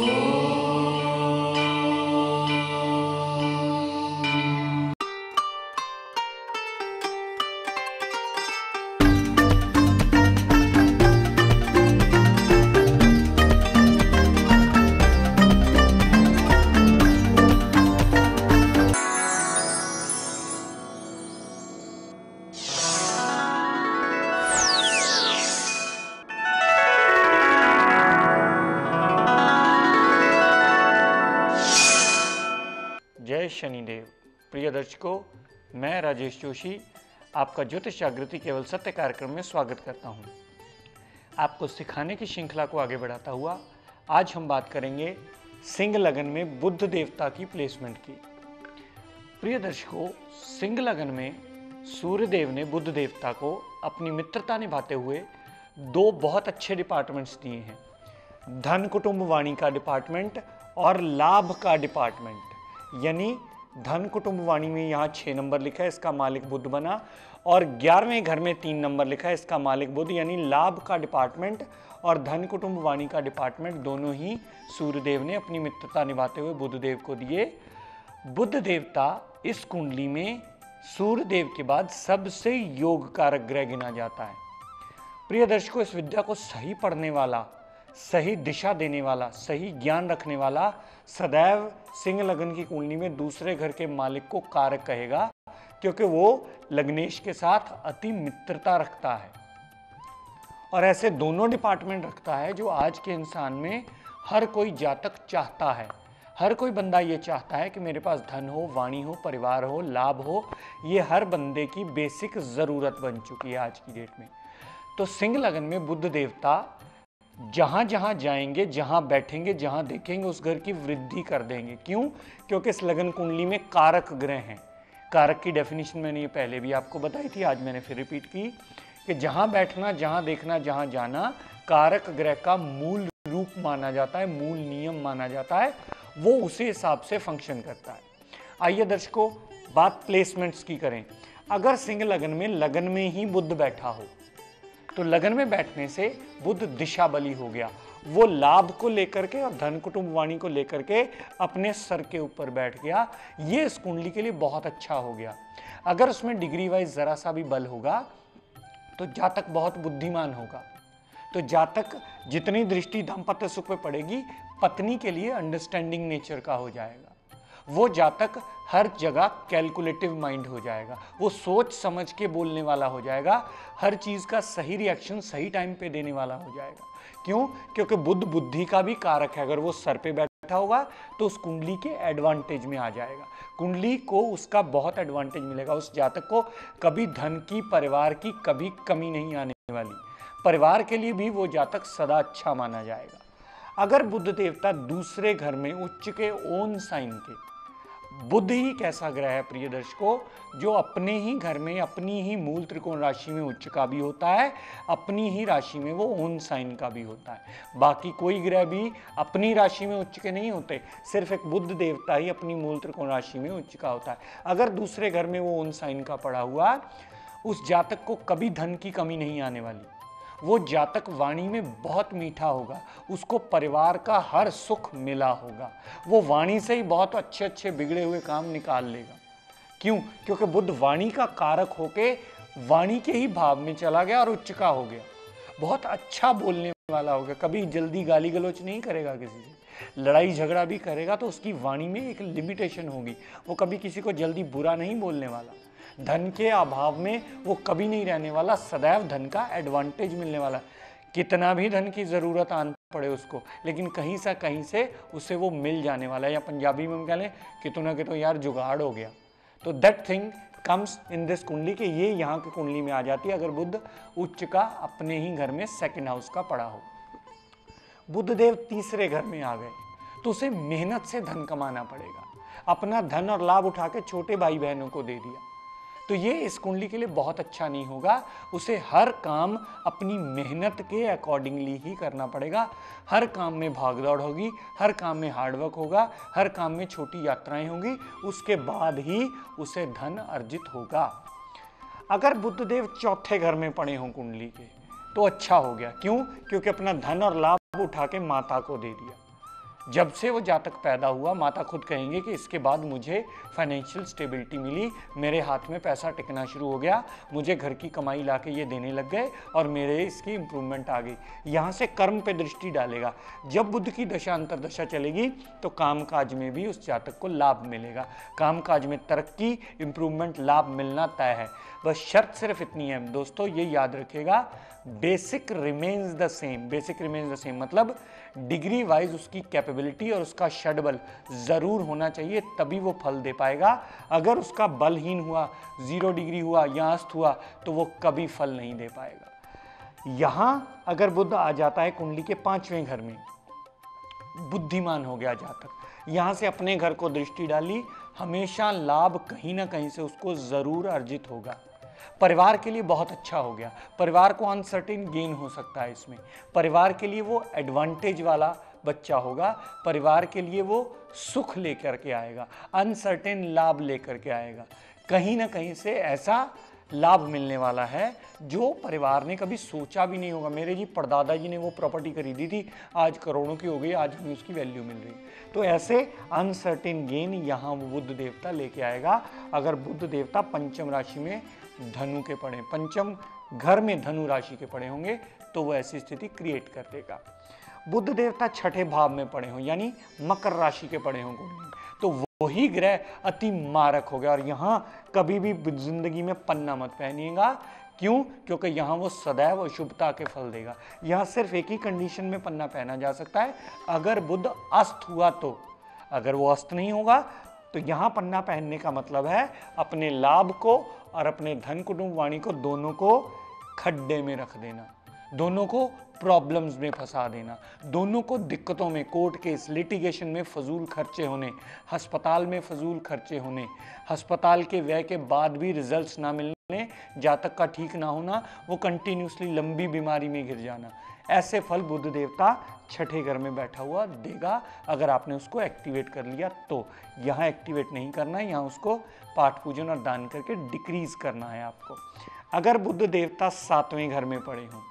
जय शनिदेव। प्रिय दर्शकों, मैं राजेश जोशी आपका ज्योतिष जागृति केवल सत्य कार्यक्रम में स्वागत करता हूं। आपको सिखाने की श्रृंखला को आगे बढ़ाता हुआ आज हम बात करेंगे सिंह लगन में बुध देवता की प्लेसमेंट की। प्रिय दर्शकों, सिंह लगन में सूर्य देव ने बुध देवता को अपनी मित्रता निभाते हुए दो बहुत अच्छे डिपार्टमेंट्स दिए हैं, धन कुटुंब वाणी का डिपार्टमेंट और लाभ का डिपार्टमेंट। यानी धन कुटुंब वाणी में यहाँ 6 नंबर लिखा है, इसका मालिक बुध बना, और 11वें घर में 3 नंबर लिखा है, इसका मालिक बुध। यानी लाभ का डिपार्टमेंट और धन कुटुंब वाणी का डिपार्टमेंट दोनों ही सूर्यदेव ने अपनी मित्रता निभाते हुए बुधदेव को दिए। बुध देवता इस कुंडली में सूर्यदेव के बाद सबसे योग कारक ग्रह गिना जाता है। प्रिय दर्शकों, इस विद्या को सही पढ़ने वाला, सही दिशा देने वाला, सही ज्ञान रखने वाला सदैव सिंह लगन की कुंडली में दूसरे घर के मालिक को कारक कहेगा, क्योंकि वो लग्नेश के साथ अति मित्रता रखता है और ऐसे दोनों डिपार्टमेंट रखता है जो आज के इंसान में हर कोई जातक चाहता है। हर कोई बंदा ये चाहता है कि मेरे पास धन हो, वाणी हो, परिवार हो, लाभ हो। ये हर बंदे की बेसिक जरूरत बन चुकी है आज की डेट में। तो सिंह लगन में बुध देवता जहां जहां जाएंगे, जहां बैठेंगे, जहां देखेंगे, उस घर की वृद्धि कर देंगे। क्यों? क्योंकि इस लगन कुंडली में कारक ग्रह हैं। कारक की डेफिनेशन मैंने ये पहले भी आपको बताई थी, आज मैंने फिर रिपीट की कि जहां बैठना, जहां देखना, जहां जाना कारक ग्रह का मूल रूप माना जाता है, मूल नियम माना जाता है। वो उसी हिसाब से फंक्शन करता है। आइए दर्शकों, बात प्लेसमेंट्स की करें। अगर सिंह लगन में ही बुध बैठा हो तो लगन में बैठने से बुध दिशा बली हो गया। वो लाभ को लेकर के और धन कुटुंब वाणी को लेकर के अपने सर के ऊपर बैठ गया। ये इस कुंडली के लिए बहुत अच्छा हो गया। अगर उसमें डिग्री वाइज जरा सा भी बल होगा तो जातक बहुत बुद्धिमान होगा। तो जातक जितनी दृष्टि दाम्पत्य सुख पे पड़ेगी, पत्नी के लिए अंडरस्टैंडिंग नेचर का हो जाएगा। वो जातक हर जगह कैलकुलेटिव माइंड हो जाएगा। वो सोच समझ के बोलने वाला हो जाएगा। हर चीज का सही रिएक्शन सही टाइम पे देने वाला हो जाएगा। क्यों? क्योंकि बुध बुद्धि का भी कारक है। अगर वो सर पे बैठा होगा तो उस कुंडली के एडवांटेज में आ जाएगा। कुंडली को उसका बहुत एडवांटेज मिलेगा। उस जातक को कभी धन की, परिवार की कभी कमी नहीं आने वाली। परिवार के लिए भी वो जातक सदा अच्छा माना जाएगा। अगर बुध देवता दूसरे घर में उच्च के ओन साइन के, बुध ही कैसा ग्रह है प्रिय दर्शकों, जो अपने ही घर में अपनी ही मूल त्रिकोण राशि में उच्च का भी होता है, अपनी ही राशि में वो ओन साइन का भी होता है। बाकी कोई ग्रह भी अपनी राशि में उच्च के नहीं होते, सिर्फ एक बुध देवता ही अपनी मूल त्रिकोण राशि में उच्च का होता है। अगर दूसरे घर में वो ओन साइन का पड़ा हुआ, उस जातक को कभी धन की कमी नहीं आने वाली। वो जातक वाणी में बहुत मीठा होगा, उसको परिवार का हर सुख मिला होगा। वो वाणी से ही बहुत अच्छे अच्छे बिगड़े हुए काम निकाल लेगा। क्यों? क्योंकि बुध वाणी का कारक होके वाणी के ही भाव में चला गया और उच्च का हो गया। बहुत अच्छा बोलने वाला होगा, कभी जल्दी गाली गलौच नहीं करेगा किसी से। लड़ाई झगड़ा भी करेगा तो उसकी वाणी में एक लिमिटेशन होगी। वो कभी किसी को जल्दी बुरा नहीं बोलने वाला। धन के अभाव में वो कभी नहीं रहने वाला, सदैव धन का एडवांटेज मिलने वाला। कितना भी धन की जरूरत आन पड़े उसको, लेकिन कहीं से उसे वो मिल जाने वाला है। या पंजाबी में हम कह लें कि तो ना कि तो यार जुगाड़ हो गया। तो that thing comes in this kundli के ये यहाँ की कुंडली में आ जाती है अगर बुध उच्च का अपने ही घर में सेकंड हाउस का पड़ा हो। बुध देव तीसरे घर में आ गए तो उसे मेहनत से धन कमाना पड़ेगा। अपना धन और लाभ उठा के छोटे भाई बहनों को दे दिया तो ये इस कुंडली के लिए बहुत अच्छा नहीं होगा। उसे हर काम अपनी मेहनत के अकॉर्डिंगली ही करना पड़ेगा। हर काम में भागदौड़ होगी, हर काम में हार्डवर्क होगा, हर काम में छोटी यात्राएं होंगी, उसके बाद ही उसे धन अर्जित होगा। अगर बुधदेव चौथे घर में पड़े हों कुंडली के तो अच्छा हो गया। क्यों? क्योंकि अपना धन और लाभ उठा के माता को दे दिया। जब से वो जातक पैदा हुआ माता खुद कहेंगे कि इसके बाद मुझे फाइनेंशियल स्टेबिलिटी मिली, मेरे हाथ में पैसा टिकना शुरू हो गया, मुझे घर की कमाई लाके ये देने लग गए और मेरे इसकी इंप्रूवमेंट आ गई। यहाँ से कर्म पे दृष्टि डालेगा। जब बुध की दशा अंतरदशा चलेगी तो कामकाज में भी उस जातक को लाभ मिलेगा, कामकाज में तरक्की, इंप्रूवमेंट, लाभ मिलना तय है। बस शर्त सिर्फ इतनी है दोस्तों, ये याद रखिएगा, basic remains the same. Basic remains the same मतलब डिग्री वाइज उसकी कैपेबिलिटी और उसका षडबल जरूर होना चाहिए, तभी वो फल दे पाएगा। अगर उसका बलहीन हुआ, 0 डिग्री हुआ या अस्त हुआ तो वो कभी फल नहीं दे पाएगा। यहाँ अगर बुध आ जाता है कुंडली के 5वें घर में, बुद्धिमान हो गया जातक, यहाँ से अपने घर को दृष्टि डाली, हमेशा लाभ कहीं ना कहीं से उसको जरूर अर्जित होगा। परिवार के लिए बहुत अच्छा हो गया, परिवार को अनसर्टेन गेन हो सकता है इसमें, परिवार के लिए वो एडवांटेज वाला बच्चा होगा, परिवार के लिए वो सुख लेकर के आएगा, अनसर्टेन लाभ लेकर के आएगा। कहीं ना कहीं से ऐसा लाभ मिलने वाला है जो परिवार ने कभी सोचा भी नहीं होगा। मेरे जी परदादा जी ने वो प्रॉपर्टी खरीदी थी, आज करोड़ों की हो गई, आज हमें उसकी वैल्यू मिल रही। तो ऐसे अनसर्टेन गेन यहाँ वो बुध देवता लेके आएगा। अगर बुध देवता पंचम राशि में धनु के पड़े, पंचम घर में धनु राशि के पड़े होंगे तो वो ऐसी स्थिति क्रिएट कर देगा। बुध देवता छठे भाव में पड़े हों यानी मकर राशि के पड़े हों कुंडली, तो वही ग्रह अति मारक हो गया। और यहाँ कभी भी जिंदगी में पन्ना मत पहनिएगा। क्यों? क्योंकि यहाँ वो सदैव अशुभता के फल देगा। यहाँ सिर्फ एक ही कंडीशन में पन्ना पहना जा सकता है, अगर बुध अस्त हुआ तो। अगर वो अस्त नहीं होगा तो यहाँ पन्ना पहनने का मतलब है अपने लाभ को और अपने धन कुटुंब वाणी को दोनों को खड्डे में रख देना, दोनों को प्रॉब्लम्स में फंसा देना, दोनों को दिक्कतों में, कोर्ट केस, लिटिगेशन में फजूल खर्चे होने, अस्पताल में फजूल खर्चे होने, अस्पताल के व्यय के बाद भी रिजल्ट्स ना मिलने, जातक का ठीक ना होना, वो कंटिन्यूसली लंबी बीमारी में घिर जाना, ऐसे फल बुध देवता छठे घर में बैठा हुआ देगा अगर आपने उसको एक्टिवेट कर लिया तो। यहाँ एक्टिवेट नहीं करना है, यहाँ उसको पाठ पूजन और दान करके डिक्रीज करना है आपको। अगर बुध देवता 7वें घर में पड़े हों,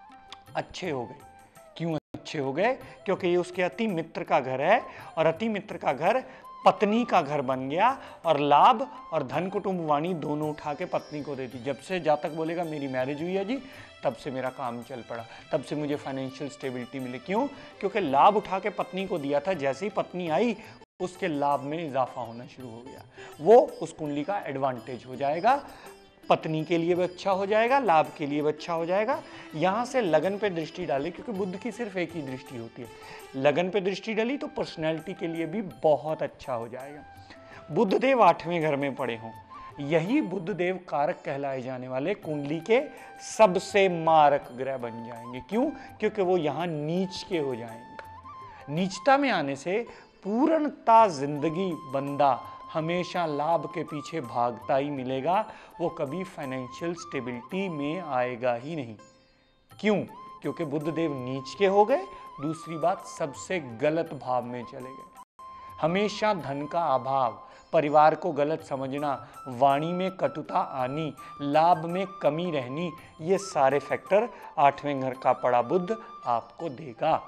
अच्छे हो गए। क्यों अच्छे हो गए? क्योंकि ये उसके अति मित्र का घर है और अति मित्र का घर पत्नी का घर बन गया और लाभ और धन कुटुंब वाणी दोनों उठा के पत्नी को देती। जब से जातक बोलेगा मेरी मैरिज हुई है जी, तब से मेरा काम चल पड़ा, तब से मुझे फाइनेंशियल स्टेबिलिटी मिली। क्यों? क्योंकि लाभ उठा के पत्नी को दिया था, जैसे ही पत्नी आई उसके लाभ में इजाफा होना शुरू हो गया, वो उस कुंडली का एडवांटेज हो जाएगा, पत्नी के लिए भी अच्छा हो जाएगा, लाभ के लिए भी अच्छा हो जाएगा। यहाँ से लगन पे दृष्टि डाले, क्योंकि बुध की सिर्फ एक ही दृष्टि होती है, लगन पे दृष्टि डाली तो पर्सनैलिटी के लिए भी बहुत अच्छा हो जाएगा। बुधदेव 8वें घर में पड़े हों, यही बुधदेव कारक कहलाए जाने वाले कुंडली के सबसे मारक ग्रह बन जाएंगे। क्यों? क्योंकि वो यहाँ नीच के हो जाएंगे। नीचता में आने से पूर्णता जिंदगी बंदा हमेशा लाभ के पीछे भागता ही मिलेगा, वो कभी फाइनेंशियल स्टेबिलिटी में आएगा ही नहीं। क्यों? क्योंकि बुधदेव नीच के हो गए। दूसरी बात, सबसे गलत भाव में चले गए। हमेशा धन का अभाव, परिवार को गलत समझना, वाणी में कटुता आनी, लाभ में कमी रहनी, ये सारे फैक्टर 8वें घर का पड़ा बुध आपको देगा।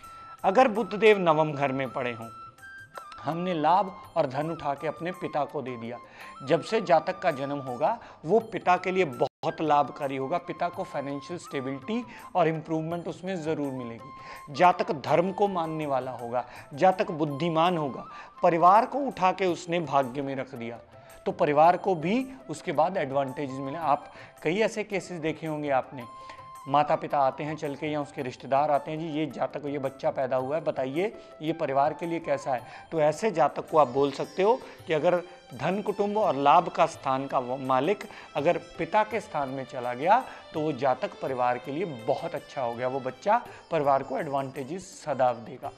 अगर बुधदेव 9वें घर में पड़े हों, हमने लाभ और धन उठा के अपने पिता को दे दिया। जब से जातक का जन्म होगा वो पिता के लिए बहुत लाभकारी होगा, पिता को फाइनेंशियल स्टेबिलिटी और इम्प्रूवमेंट उसमें ज़रूर मिलेगी। जातक धर्म को मानने वाला होगा, जातक बुद्धिमान होगा, परिवार को उठा के उसने भाग्य में रख दिया तो परिवार को भी उसके बाद एडवांटेजेस मिले। आप कई ऐसे केसेस देखे होंगे आपने, माता पिता आते हैं चल के या उसके रिश्तेदार आते हैं, जी ये जातक, ये बच्चा पैदा हुआ है, बताइए ये परिवार के लिए कैसा है। तो ऐसे जातक को आप बोल सकते हो कि अगर धन कुटुंब और लाभ का स्थान का मालिक अगर पिता के स्थान में चला गया तो वो जातक परिवार के लिए बहुत अच्छा हो गया, वो बच्चा परिवार को एडवांटेजेस सदा देगा।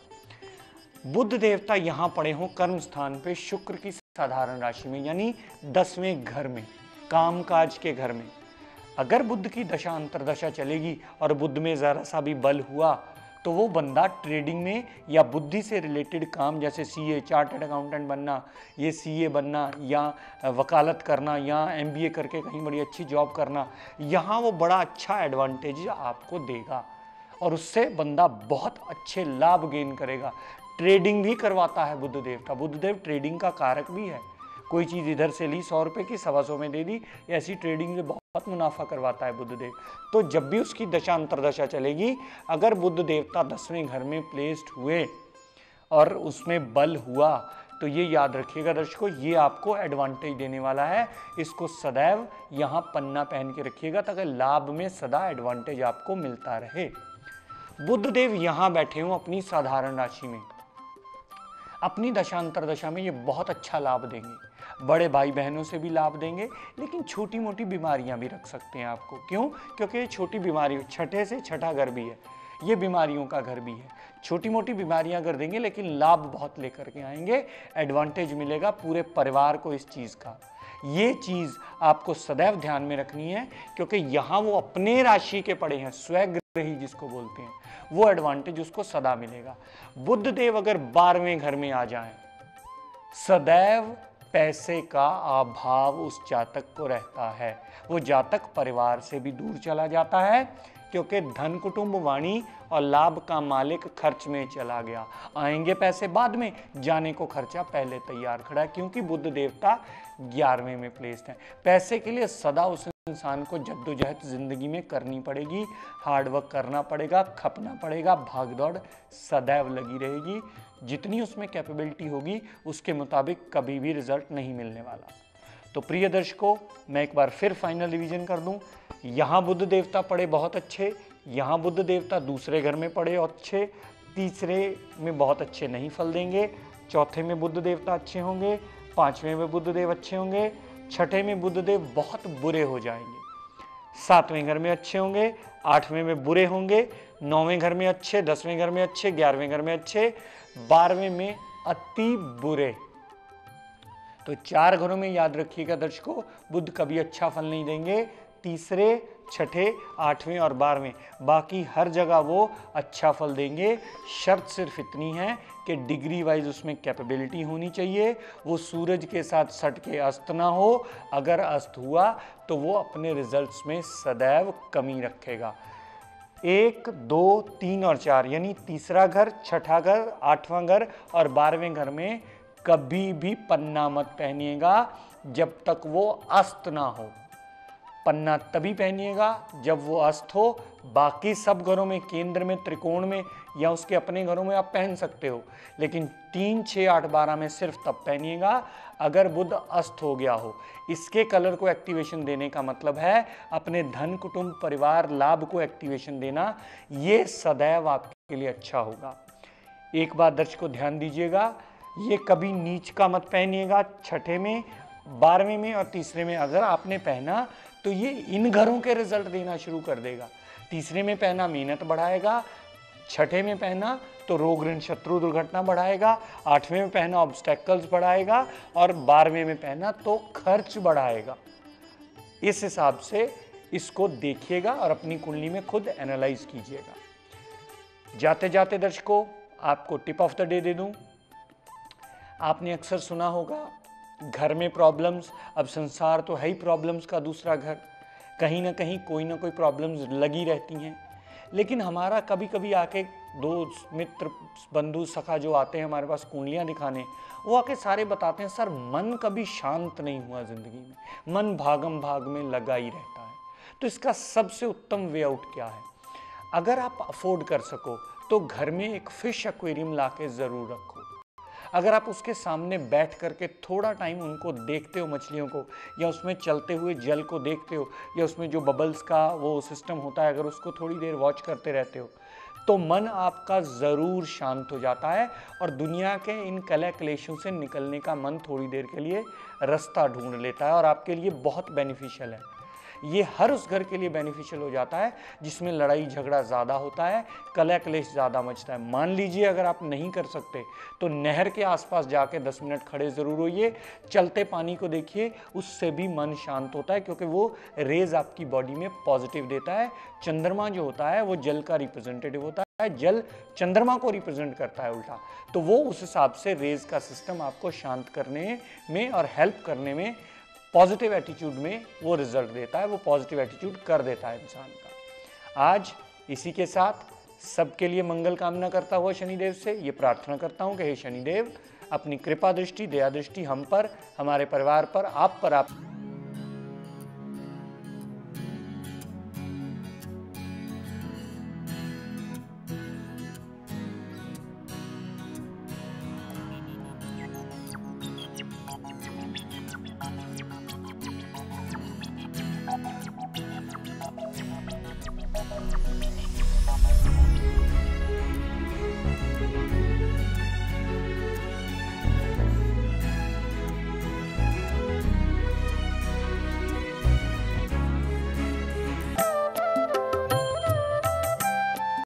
बुध देवता यहाँ पड़े हों कर्म स्थान पे शुक्र की साधारण राशि में यानी 10वें घर में, कामकाज के घर में। अगर बुध की दशा अंतरदशा चलेगी और बुध में जरा सा भी बल हुआ तो वो बंदा ट्रेडिंग में या बुद्धि से रिलेटेड काम, जैसे सीए, चार्टर्ड अकाउंटेंट बनना, ये सीए बनना या वकालत करना या एमबीए करके कहीं बड़ी अच्छी जॉब करना, यहाँ वो बड़ा अच्छा एडवांटेज आपको देगा और उससे बंदा बहुत अच्छे लाभ गेन करेगा। ट्रेडिंग भी करवाता है बुध देवता। बुध देव ट्रेडिंग का कारक भी है। कोई चीज इधर से ली 100 रुपए की 125 में दे दी, ऐसी ट्रेडिंग से बहुत मुनाफा करवाता है बुध देव। तो जब भी उसकी दशा अंतरदशा चलेगी, अगर बुध देवता 10वें घर में प्लेस्ड हुए और उसमें बल हुआ, तो ये याद रखिएगा दर्शकों, ये आपको एडवांटेज देने वाला है। इसको सदैव यहाँ पन्ना पहन के रखिएगा ताकि लाभ में सदा एडवांटेज आपको मिलता रहे। बुध देव यहाँ बैठे हों अपनी साधारण राशि में, अपनी दशांतर दशा में ये बहुत अच्छा लाभ देंगे। बड़े भाई बहनों से भी लाभ देंगे, लेकिन छोटी मोटी बीमारियां भी रख सकते हैं आपको। क्यों? क्योंकि ये छोटी बीमारी, छठे से छठा घर भी है, ये बीमारियों का घर भी है। छोटी मोटी बीमारियां कर देंगे, लेकिन लाभ बहुत लेकर के आएंगे, एडवांटेज मिलेगा पूरे परिवार को इस चीज़ का। ये चीज़ आपको सदैव ध्यान में रखनी है, क्योंकि यहाँ वो अपने राशि के पड़े हैं, स्वग्रही जिसको बोलते हैं, वो एडवांटेज उसको सदा मिलेगा। बुध देव अगर 12वें घर में आ जाएं, सदैव पैसे का अभाव उस जातक को रहता है। वो जातक परिवार से भी दूर चला जाता है, क्योंकि धन कुटुंब वाणी और लाभ का मालिक खर्च में चला गया। आएंगे पैसे बाद में, जाने को खर्चा पहले तैयार खड़ा है, क्योंकि बुध देवता 11वें में प्लेस्ड है। पैसे के लिए सदा उस इंसान को जद्दोजहद जिंदगी में करनी पड़ेगी, हार्डवर्क करना पड़ेगा, खपना पड़ेगा, भागदौड़ सदैव लगी रहेगी। जितनी उसमें कैपेबिलिटी होगी उसके मुताबिक कभी भी रिजल्ट नहीं मिलने वाला। तो प्रिय दर्शकों, मैं एक बार फिर फाइनल रिवीजन कर दूं। यहाँ बुध देवता पड़े बहुत अच्छे, यहाँ बुध देवता दूसरे घर में पड़े अच्छे, तीसरे में बहुत अच्छे नहीं फल देंगे, चौथे में बुध देवता अच्छे होंगे, 5वें में बुध देव अच्छे होंगे, छठे में बुध देव बहुत बुरे हो जाएंगे, 7वें घर में अच्छे होंगे, 8वें में बुरे होंगे, 9वें घर में अच्छे, 10वें घर में अच्छे, 11वें घर में अच्छे, 12वें में अति बुरे। तो 4 घरों में याद रखिएगा दर्शकों, बुध कभी अच्छा फल नहीं देंगे, तीसरे, छठे, 8वें और 12वें, बाकी हर जगह वो अच्छा फल देंगे। शर्त सिर्फ इतनी है कि डिग्री वाइज उसमें कैपेबिलिटी होनी चाहिए, वो सूरज के साथ सट के अस्त ना हो। अगर अस्त हुआ तो वो अपने रिजल्ट्स में सदैव कमी रखेगा। 1, 2, 3 और 4 यानी तीसरा घर, छठा घर, 8वां घर और 12वें घर में कभी भी पन्ना मत पहनिएगा जब तक वो अस्त ना हो। पन्ना तभी पहनिएगा जब वो अस्त हो। बाकी सब घरों में, केंद्र में, त्रिकोण में या उसके अपने घरों में आप पहन सकते हो, लेकिन 3, 6, 8, 12 में सिर्फ तब पहनिएगा अगर बुध अस्त हो गया हो। इसके कलर को एक्टिवेशन देने का मतलब है अपने धन कुटुंब परिवार लाभ को एक्टिवेशन देना। ये सदैव आपके लिए अच्छा होगा। एक बात दर्शकों ध्यान दीजिएगा, ये कभी नीच का मत पहनिएगा। छठे में, 12वें में और तीसरे में अगर आपने पहना तो ये इन घरों के रिजल्ट देना शुरू कर देगा। तीसरे में पहना मेहनत बढ़ाएगा, छठे में पहना तो रोग ऋण शत्रु दुर्घटना बढ़ाएगा, 8वें में पहना ऑब्स्टेकल्स बढ़ाएगा और 12वें में पहना तो खर्च बढ़ाएगा। इस हिसाब से इसको देखिएगा और अपनी कुंडली में खुद एनालाइज कीजिएगा। जाते जाते दर्शकों आपको टिप ऑफ द डे दे दूं। आपने अक्सर सुना होगा घर में प्रॉब्लम्स, अब संसार तो है ही प्रॉब्लम्स का दूसरा घर, कहीं ना कहीं कोई ना कोई प्रॉब्लम्स लगी रहती हैं। लेकिन हमारा कभी कभी आके दोस्त मित्र बंधु सखा जो आते हैं हमारे पास कुंडलियाँ दिखाने, वो आके सारे बताते हैं सर मन कभी शांत नहीं हुआ ज़िंदगी में, मन भागम भाग में लगा ही रहता है। तो इसका सबसे उत्तम वे आउट क्या है? अगर आप अफोर्ड कर सको तो घर में एक फिश एक्वेरियम ला के ज़रूर रखो। अगर आप उसके सामने बैठ करके थोड़ा टाइम उनको देखते हो, मछलियों को, या उसमें चलते हुए जल को देखते हो, या उसमें जो बबल्स का वो सिस्टम होता है, अगर उसको थोड़ी देर वॉच करते रहते हो, तो मन आपका ज़रूर शांत हो जाता है और दुनिया के इन कलह क्लेशों से निकलने का मन थोड़ी देर के लिए रास्ता ढूंढ लेता है और आपके लिए बहुत बेनिफिशियल है। ये हर उस घर के लिए बेनिफिशियल हो जाता है जिसमें लड़ाई झगड़ा ज़्यादा होता है, कलह क्लेश ज़्यादा मचता है। मान लीजिए अगर आप नहीं कर सकते तो नहर के आसपास जाके 10 मिनट खड़े ज़रूर होइए, चलते पानी को देखिए, उससे भी मन शांत होता है, क्योंकि वो रेज आपकी बॉडी में पॉजिटिव देता है। चंद्रमा जो होता है वो जल का रिप्रेजेंटेटिव होता है, जल चंद्रमा को रिप्रेजेंट करता है उल्टा, तो वो उस हिसाब से रेज का सिस्टम आपको शांत करने में और हेल्प करने में, पॉजिटिव एटीट्यूड में वो रिजल्ट देता है, वो पॉजिटिव एटीट्यूड कर देता है इंसान का। आज इसी के साथ सबके लिए मंगल कामना करता हुआ शनिदेव से ये प्रार्थना करता हूँ कि हे शनिदेव, अपनी कृपा दृष्टि, दया दृष्टि हम पर, हमारे परिवार पर, आप पर आप